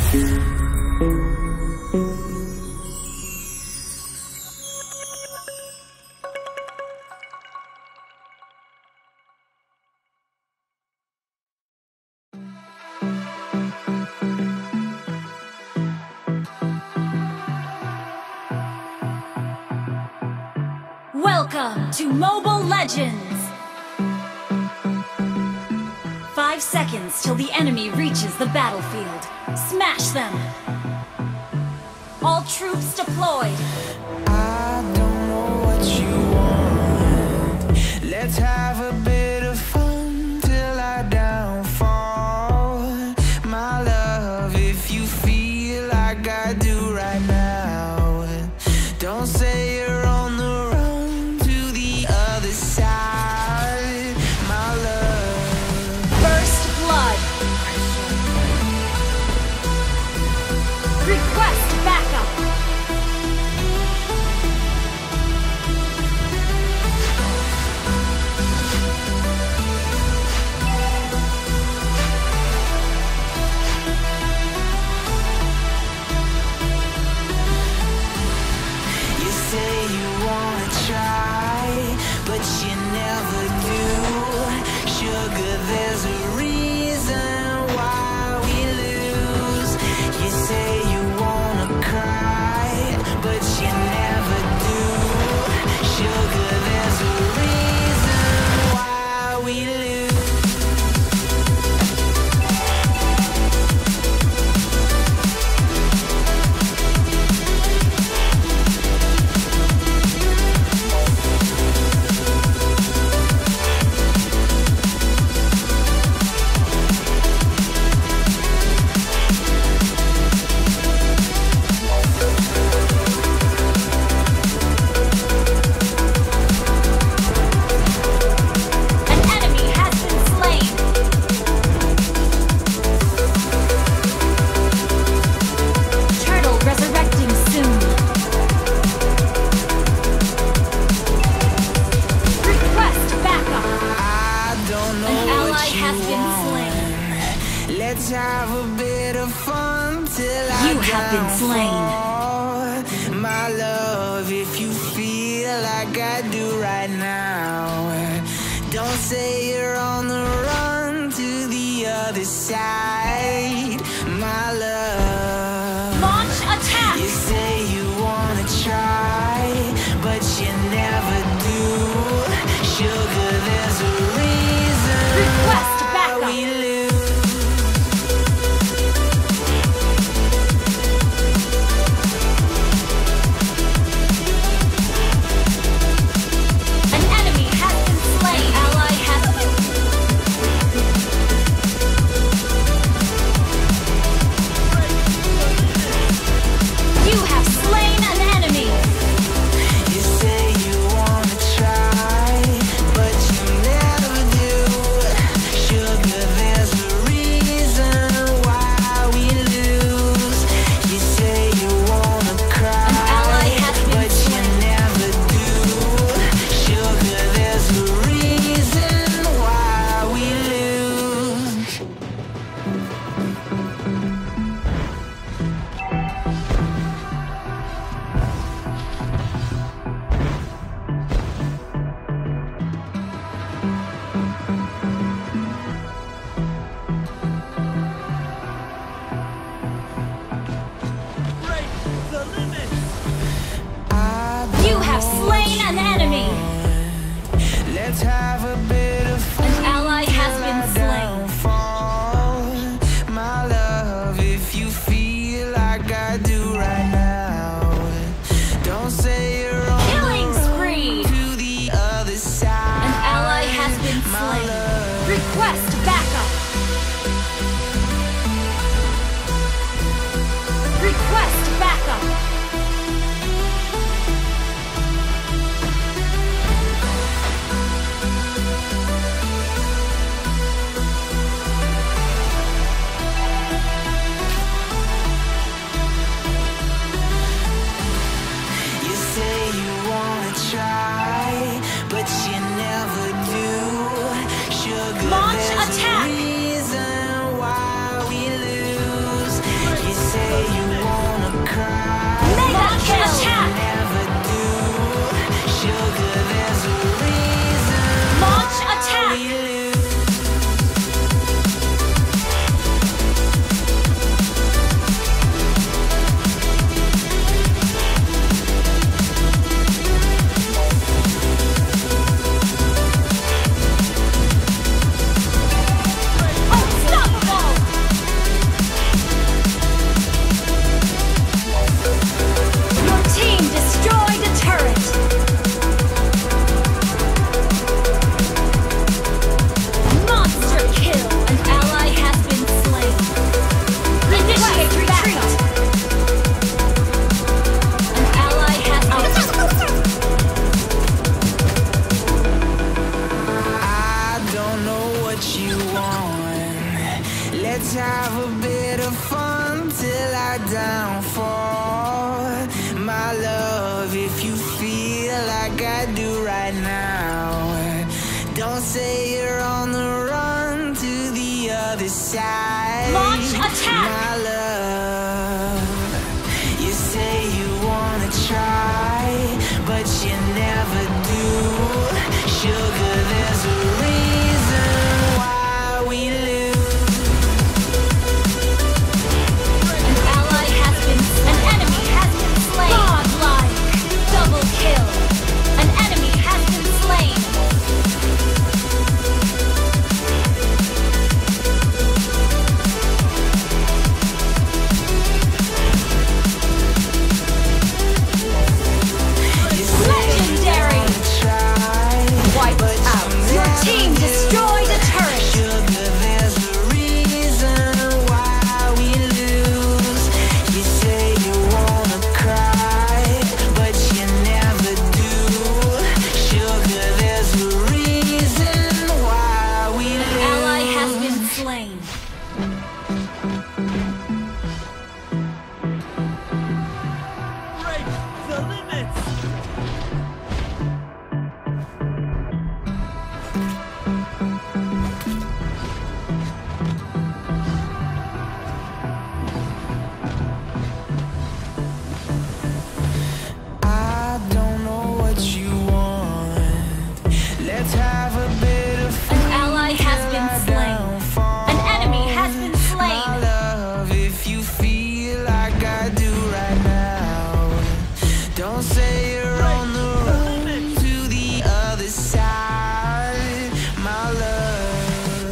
Welcome to Mobile Legends! 5 seconds till the enemy reaches the battlefield. Smash them! All troops deployed! I don't know what you want. Let's have a bit of fun till I downfall. My love, if you feel like I do right now, don't say you're on the run to the other side. My love. First blood! Request backup! You say you wanna try, but you never do. Sugar, there's a reason why we lose. You say you wanna cry, but you never do. Sugar, there's a reason why we lose. An enemy has been slain! Turtle resurrecting soon! Request backup! I don't know An ally what you has been want. slain! Let's have a bit of fun till You have been slain. slain. My love, if you feel like I do right now, don't say you're on the run to the other side. My love. Launch attack! You say you wanna try, but you never do. Sugar, there's a reason Request why backup. we lose. An enemy has been slain! Ally has been... Let's have a bit of fun till I downfall. My love, if you feel like I do right now, don't say you're on the run to the other side. Launch attack! My love, you say you wanna try, but you never do. Sugar, there's a reason why we lose. An ally has been slain. An enemy has been slain. Godlike. Double kill. An enemy has been slain. Legendary. Wiped out. Your team destroyed a turret. Sugar, there's a reason why we lose. You say you wanna cry, but you never do. Sugar, there's a reason why we lose. Ally has been slain. Break the limits! I don't know what you want. Let's have a bit of fun. An ally has till been I slain. downfall. An enemy has been My slain. love, if you feel like I do right now, don't say you're on the run to the other side. My love,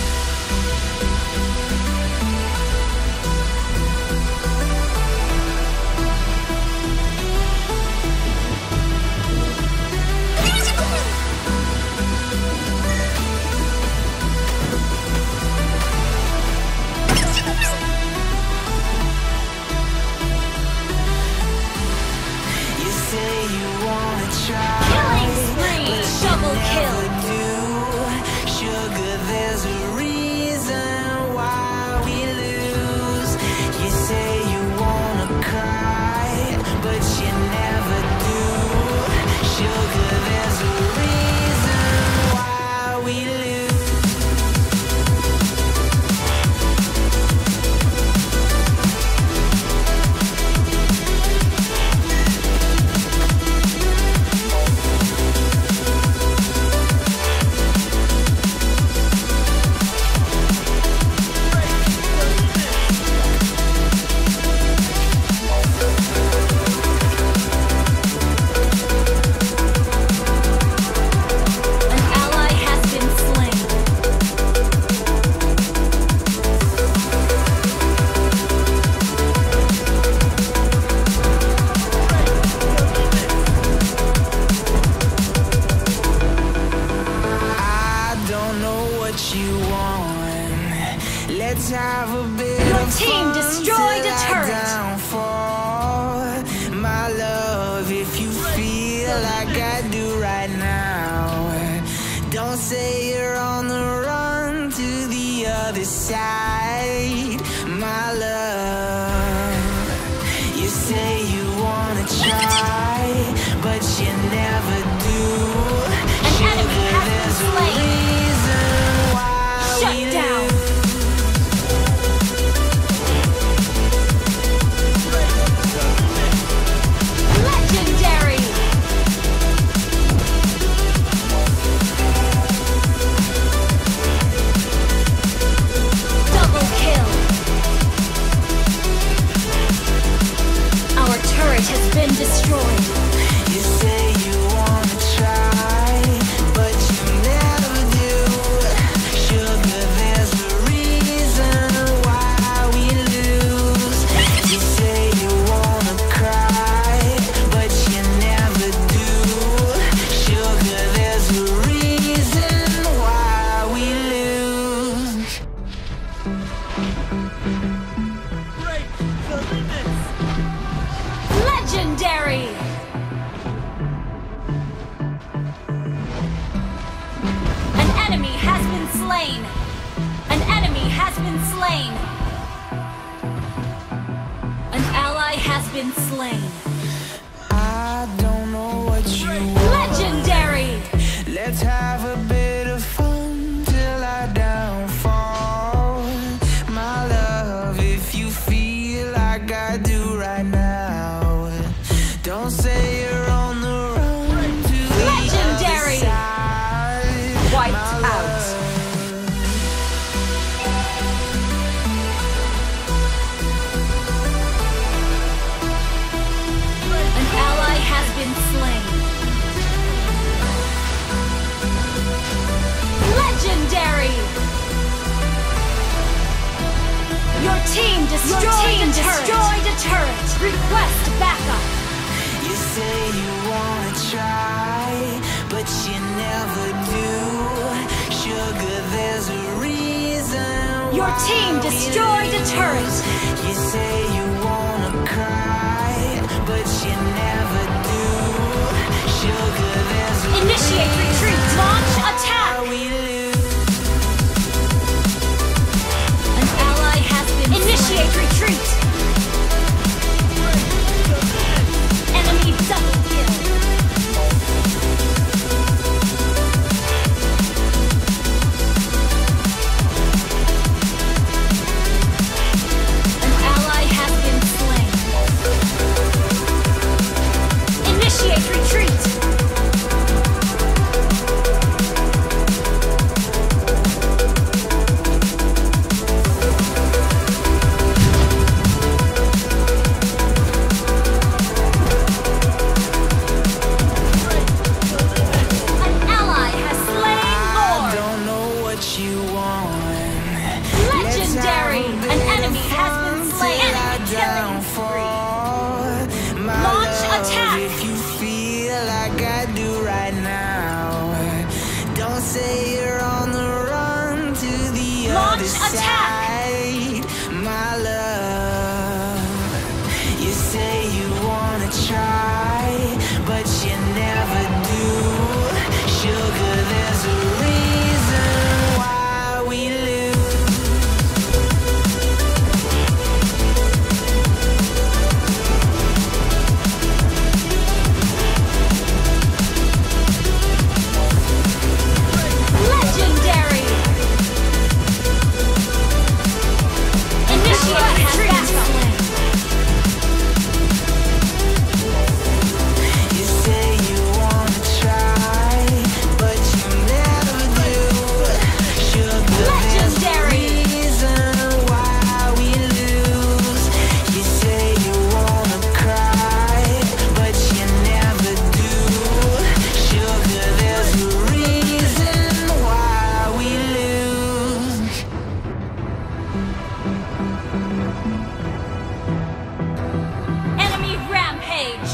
you say you wanna try, Killing spree. but you Double kill. never do. Sugar, there's a reason why we lose. You say you wanna cry, but you never do. Sugar, there's a reason why we lose. An ally has been slain. I don't know what you want. Let's have a bit Your of team fun destroyed till a I turret. downfall. My love, if you feel like I do right now, don't say you're on the run to the other side. My love, you say you wanna try, but you never do. An enemy has been There's a slain. reason why Shut we down. lose. Legendary. Double kill. Our turret has been destroyed. You say you wanna try, but you never do. Sugar, there's a reason why we lose. You say you wanna cry, but you never do. Sugar, there's a reason why we lose. Break the limits! Legendary. An enemy has been slain. An enemy has been slain. been slain. I don't know what you want. Legendary! Let's have a bit of fun till I downfall. My love, if you feel like I do right now, don't say you're on the run to the Legendary! other side. Wiped My out. love. An ally has been slain. Legendary! Your team destroyed a turret. Request backup. You say you wanna try, but you never do. Sugar, there's a reason Your why team we destroyed a lose. turret. You say you wanna cry, but you never do. Sugar, there's a Initiate retreat. Launch attack. why we lose. An ally has been Initiate retreat. Enemy double kill. An ally has been slain. Initiate retreat. An ally has slain I Lord. don't know what you want. Legendary. An enemy has been slain. Enemy killing spree. Launch attack. If you feel like I do right now, don't say you're on the run to the Launch other attack. side. My love, you say you wanna try, but you never do. Sugar, there's a reason why we lose. Legendary. Initiate retreat. You say you wanna try, but you never do. Sugar, Legendary. there's a reason why we lose. You say you wanna cry, but you never do. Sugar, there's a reason why we lose. Enemy rampage.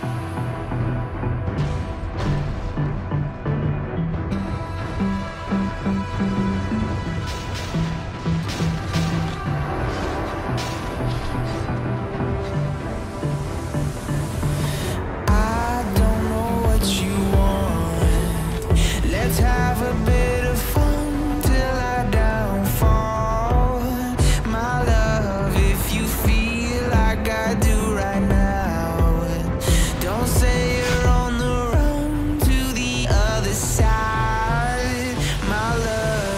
I don't know what you want. Let's have a bit of fun till I downfall. My love, if you feel like I do right now, don't say you're on the run to the other side. My love.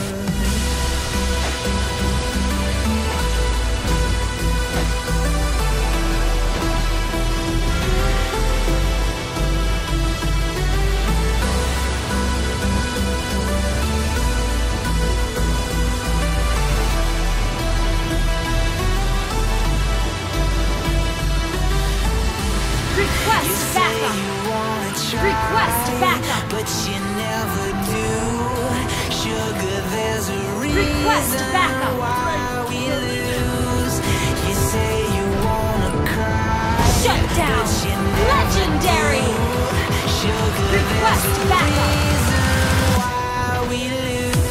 Request backup. Request backup. But you never do. Sugar, there's a reason Request backup. why we lose. You say you wanna cry, Shut down. but you never Legendary. do. Sugar, Request there's a backup. reason why we lose.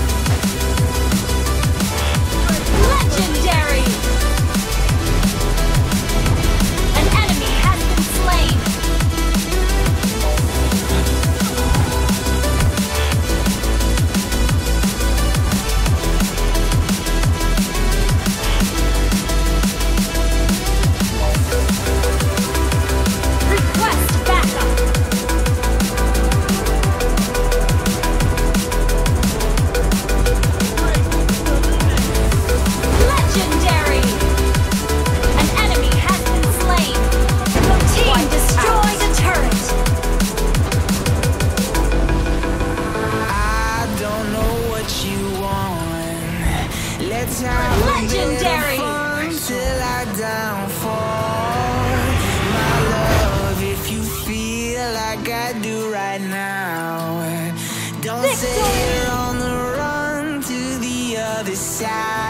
Legendary. An enemy has been slain. Let's have a bit Legendary. of fun till I downfall. My love, if you feel like I do right now, don't say you're on the run to the other side.